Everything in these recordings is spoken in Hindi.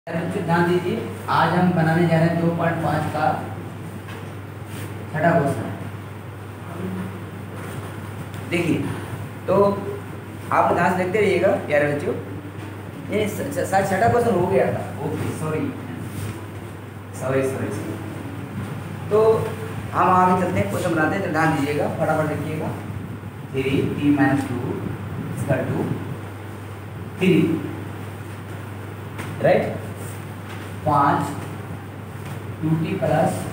ध्यान दीजिए, आज हम बनाने जा रहे हैं 2.5 का छठा क्वेश्चन। देखिए, तो आप ध्यान से देखते रहिएगा प्यारे बच्चों। ये शायद छठा क्वेश्चन हो गया था। Okay, sorry. तो हम आगे चलते हैं, क्वेश्चन बनाते हैं। तो ध्यान दीजिएगा, फटाफट लिखिएगा। 3t - 2 = 3, right. 5 2t +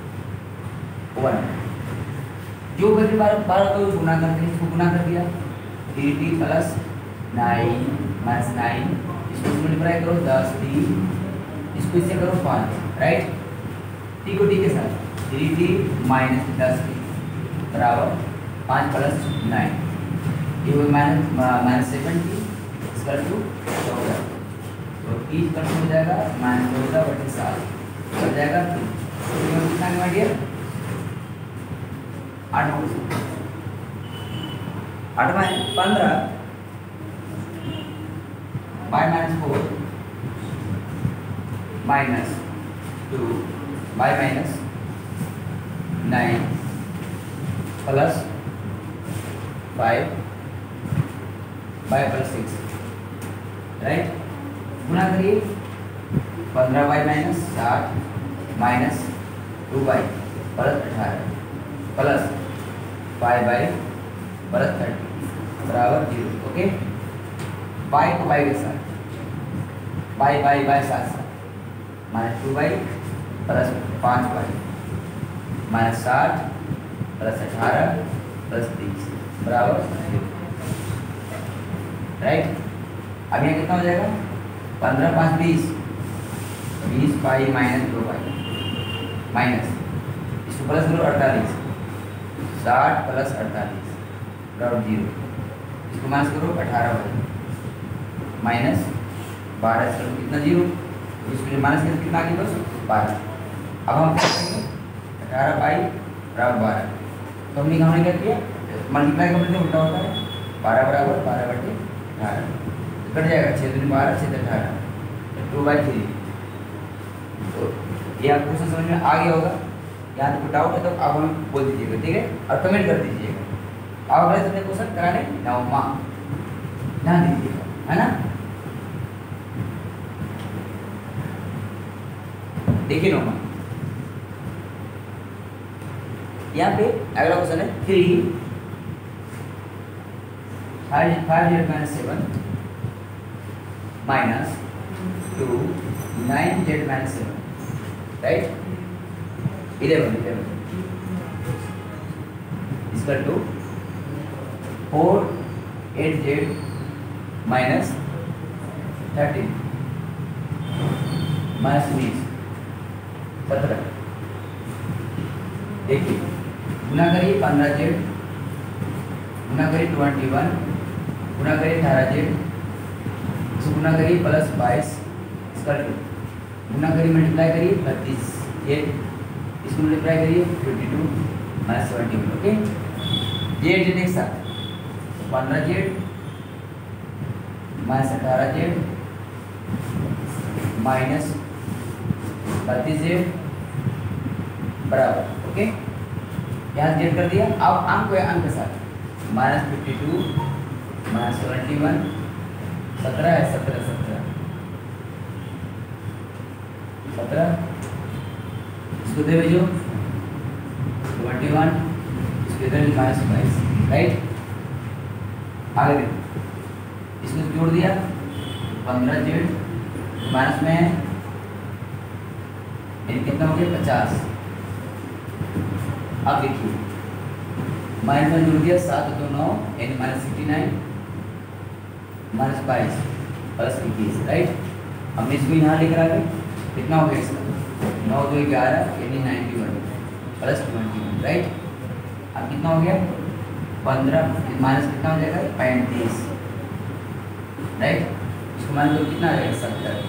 1 जो बल्कि बार को गुना करते हैं, इसको गुना कर दिया। 3t + 9 - 9, इसको मल्टीप्लाई करो 10t, इसको इससे करो 5, राइट। t को t के साथ 3t - 10t बराबर 5 + 9, ये हो -7t = 14। तो 30 कट हो जाएगा, -14/7 हो जाएगा 2। कितना डिवाइड किया? 8 में 15 by -4 -2 by -9 plus 5 by +6, right. गुना करिए 15 बाय -60 -2 बाय +18 प्लस 5 बाय +30 बराबर 0। ओके, बाय को बाय के साथ बाय साथ -2 बाय प्लस 5 बाय -60 + 18 + 30 बराबर 0, राइट। अब यहाँ कितना हो जाएगा? 15 5 20 20 पाई -2 पाई माइनस, इसको प्लस करो 48 60 + 48 बराबर 0, इसको माइनस करो 18 बाई -12 से कितना 0, इसको माइनस करके कितना आगे बस 12। अब हम क्या करेंगे? 18 बाई बराबर 12, तो हमने क्या किया? मल्टीप्लाई करते हैं, उल्टा होता है। 12 बराबर 12/18 कट जाएगा, 6 दूनी 12 6 18 2/3। तो ये आपको समझ में आ गया होगा। यहाँ तक डाउट है तो आप हमें बोल दीजिएगा, ठीक है, और कमेंट कर दीजिएगा। आप अगले अपने क्वेश्चन कराने नवमा ध्यान दीजिएगा, है ना। देखिए नवमा, यहाँ पे अगला क्वेश्चन है 3 5z - 7 -2 9z - 7, राइट। 11 इसका 2 4 8z - 13 -20 17। देखिए, गुना करिए 15z, गुना करिए 21, गुना करिए 18z, इसको गुना करिए प्लस 22 इसका 2, गुना करिए मल्टीप्लाई करिए 32z, इसको मल्टीप्लाई करिए 52 - 71। ओके, z एक साथ 15z - 18z -32z बराबर, ओके, यहाँ z कर दिया। अब अंक है, अंक के साथ -52 - 71 17 है, 17 इसको दे भेजो 21, इसको इधर -22, राइट। आगे देखो, इसको जोड़ दिया 15z माइनस में कितना हो गया 50। अब देखिए, माइनस में जोड़ दिया 7 2 9 यानी -69 -22 + 21, राइट। हमने इसको यहाँ लेकर आ गए, कितना हो गया इसका 9 2 11 यानी 91 + 21, राइट। अब कितना हो गया 15 माइनस कितना हो जाएगा 35, राइट। इसको मान लो कितना आ जाएगा 70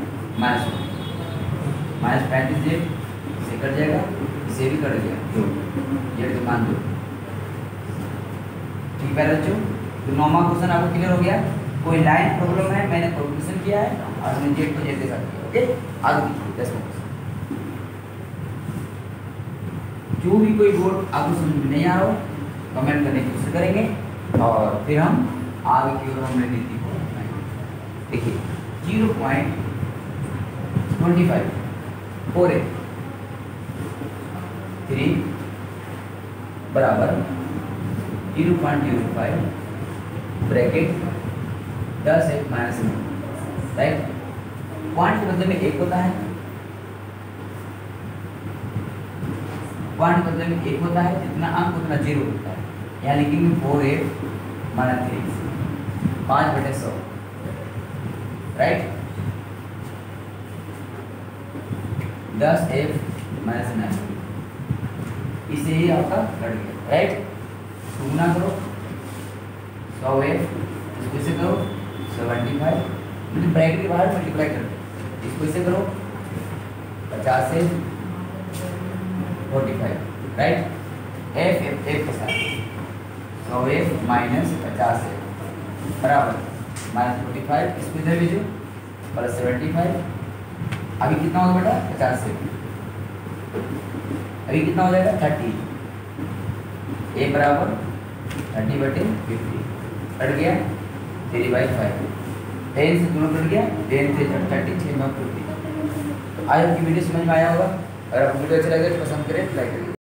-35z से कट जाएगा, इसे भी कट गया 2, ये तो मान दो, ठीक है बच्चों। तो 9वां क्वेश्चन आपको क्लियर हो गया। कोई लाइन प्रॉब्लम है, मैंने कैलकुलेशन किया है और हमने जेड को जेड के साथ किया। ओके, आगे देखिए 10 मार्क्स। जो भी कोई बोर्ड आपको समझ में नहीं आ रहा हो कमेंट करने की कोशिश करेंगे और फिर हम आगे की ओर हम रणनीति को अपनाएंगे। देखिए 0.25 4 3 बराबर 0.05 ब्रैकेट 10 1 माइनस 9, राइट। पॉइंट के बदले में 1 होता है, पॉइंट के बदले में 1 होता है, जितना अंक उतना 0 होता है। यहाँ लिखेंगे 4 माइनस 3 5/100, राइट। 10 माइनस 9 इसे ही आपका कट गया, राइट। गुना करो 100 इसको इसे करो 75, मतलब ब्रैकेट के बाहर मल्टीप्लाई कर दो, इसको इसे करो 50 से 45, राइट। f के साथ 100 माइनस 50 बराबर माइनस 45, इसको इधर भेजो प्लस 75। अभी कितना होगा बेटा 50 से, अभी कितना हो जाएगा 30, a बराबर 30/50 कट गया 3/5, 10 से दोनों कट गया, 10 से 30 6 9 50। तो आज आपकी वीडियो समझ में आया होगा। अगर आपको वीडियो अच्छा लगे तो पसंद करें, लाइक करें।